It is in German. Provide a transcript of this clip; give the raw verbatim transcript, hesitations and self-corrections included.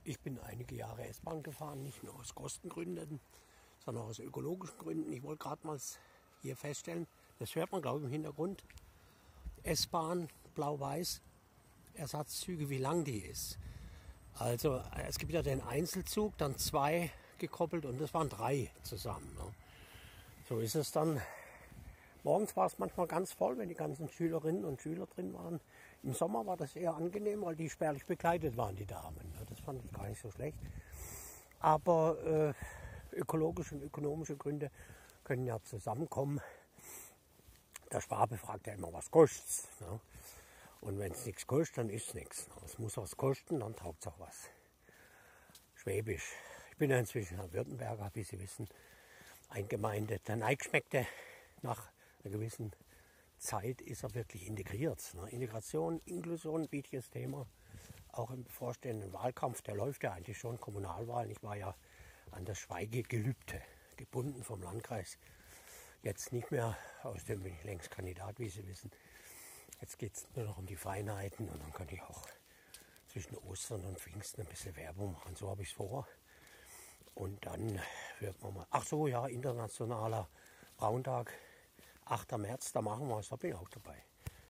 Ich bin einige Jahre S-Bahn gefahren, nicht nur aus Kostengründen, sondern aus ökologischen Gründen. Ich wollte gerade mal hier feststellen, das hört man glaube ich im Hintergrund, S-Bahn, blau-weiß, Ersatzzüge, wie lang die ist. Also es gibt ja den Einzelzug, dann zwei gekoppelt und das waren drei zusammen. Ne? So ist es dann. Morgens war es manchmal ganz voll, wenn die ganzen Schülerinnen und Schüler drin waren. Im Sommer war das eher angenehm, weil die spärlich bekleidet waren, die Damen. Das fand ich gar nicht so schlecht. Aber äh, ökologische und ökonomische Gründe können ja zusammenkommen. Der Schwabe fragt ja immer, was kostet's? Ne? Und wenn es nichts kostet, dann ist es nichts. Es muss was kosten, dann taugt es auch was. Schwäbisch. Ich bin ja inzwischen ein Württemberger, wie Sie wissen, eingemeindet. Der Neid schmeckte nach einer gewissen Zeit ist er wirklich integriert. Ne? Integration, Inklusion, ein wichtiges Thema. Auch im bevorstehenden Wahlkampf, der läuft ja eigentlich schon, Kommunalwahlen. Ich war ja an das Schweigegelübde gebunden vom Landkreis. Jetzt nicht mehr, außerdem bin ich längst Kandidat, wie Sie wissen. Jetzt geht es nur noch um die Feinheiten und dann kann ich auch zwischen Ostern und Pfingsten ein bisschen Werbung machen. So habe ich es vor. Und dann wird man mal, ach so, ja, internationaler Frauentag, achter März, da machen wir es, da bin ich auch dabei.